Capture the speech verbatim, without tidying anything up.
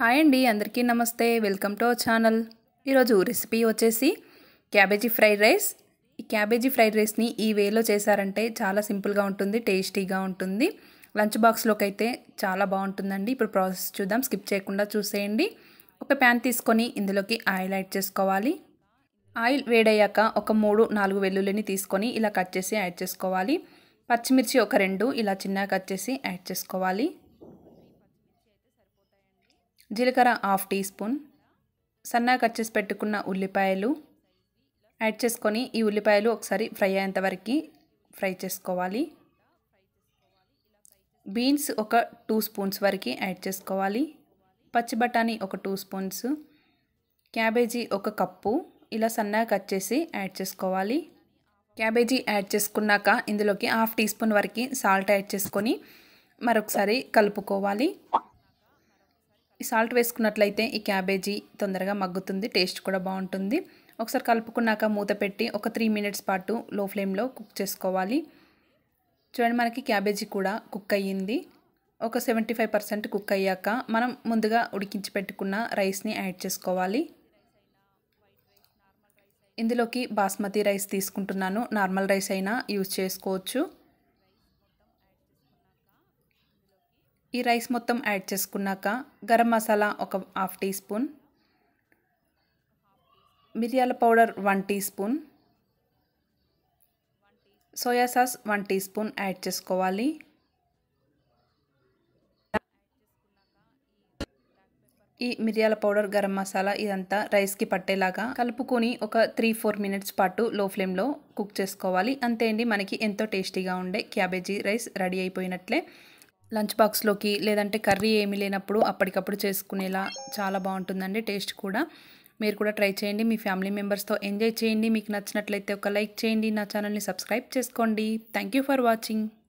Hi అండి, అందరికీ నమస్తే. Welcome to our channel. ఈరోజు రెసిపీ వచ్చేసి క్యాబేజీ ఫ్రైడ్ రైస్. ఈ క్యాబేజీ ఫ్రైడ్ రైస్ని ఈ వేలో చేశారంటే చాలా సింపుల్గా ఉంటుంది, టేస్టీగా ఉంటుంది. లంచ్ బాక్స్లోకి అయితే చాలా బాగుంటుందండి. ఇప్పుడు ప్రాసెస్ చూద్దాం, స్కిప్ చేయకుండా చూసేయండి. ఒక ప్యాన్ తీసుకొని ఇందులోకి ఆయిల్ యాడ్ చేసుకోవాలి. ఆయిల్ వేడయ్యాక ఒక మూడు నాలుగు వెల్లుల్లిని తీసుకొని ఇలా కట్ చేసి యాడ్ చేసుకోవాలి. పచ్చిమిర్చి ఒక రెండు ఇలా చిన్నగా కట్ చేసి యాడ్ చేసుకోవాలి. జీలకర్ర హాఫ్ టీ స్పూన్, సన్నగా కట్ చేసి పెట్టుకున్న ఉల్లిపాయలు యాడ్ చేసుకొని ఈ ఉల్లిపాయలు ఒకసారి ఫ్రై అయ్యేంత వరకు ఫ్రై చేసుకోవాలి. బీన్స్ ఒక టూ స్పూన్స్ వరకు యాడ్ చేసుకోవాలి. పచ్చి బఠానీ ఒక టూ స్పూన్స్, క్యాబేజీ ఒక కప్పు ఇలా సన్నగా కట్ చేసి యాడ్ చేసుకోవాలి. క్యాబేజీ యాడ్ చేసుకున్నాక ఇందులోకి హాఫ్ టీ స్పూన్ వరకు సాల్ట్ యాడ్ చేసుకొని మరొకసారి కలుపుకోవాలి. ఈ సాల్ట్ వేసుకున్నట్లయితే ఈ క్యాబేజీ తొందరగా మగ్గుతుంది, టేస్ట్ కూడా బాగుంటుంది. ఒకసారి కలుపుకున్నాక మూత పెట్టి ఒక త్రీ మినిట్స్ పాటు లో ఫ్లేమ్లో కుక్ చేసుకోవాలి. చూడండి, మనకి క్యాబేజీ కూడా కుక్ అయ్యింది. ఒక సెవెంటీ ఫైవ్ పర్సెంట్ కుక్ అయ్యాక మనం ముందుగా ఉడికించి పెట్టుకున్న రైస్ని యాడ్ చేసుకోవాలి. ఇందులోకి బాస్మతి రైస్ తీసుకుంటున్నాను, నార్మల్ రైస్ అయినా యూజ్ చేసుకోవచ్చు. ఈ రైస్ మొత్తం యాడ్ చేసుకున్నాక గరం మసాలా ఒక హాఫ్ టీ స్పూన్, మిరియాల powder one teaspoon, soya sauce one teaspoon add చేసుకోవాలి. ఈ మిరియాల పౌడర్, గరం మసాలా ఇదంతా రైస్కి పట్టేలాగా కలుపుకొని ఒక త్రీ ఫోర్ మినిట్స్ పాటు లో ఫ్లేమ్లో కుక్ చేసుకోవాలి. అంతే అండి, మనకి ఎంతో టేస్టీగా ఉండే క్యాబేజీ రైస్ రెడీ అయిపోయినట్లే. లంచ్ బాక్స్లోకి లేదంటే కర్రీ ఏమీ లేనప్పుడు అప్పటికప్పుడు చేసుకునేలా చాలా బాగుంటుందండి. టేస్ట్ కూడా మీరు కూడా ట్రై చేయండి, మీ ఫ్యామిలీ మెంబర్స్తో ఎంజాయ్ చేయండి. మీకు నచ్చినట్లయితే ఒక లైక్ చేయండి, నా ఛానల్ని సబ్స్క్రైబ్ చేసుకోండి. Thank you for watching.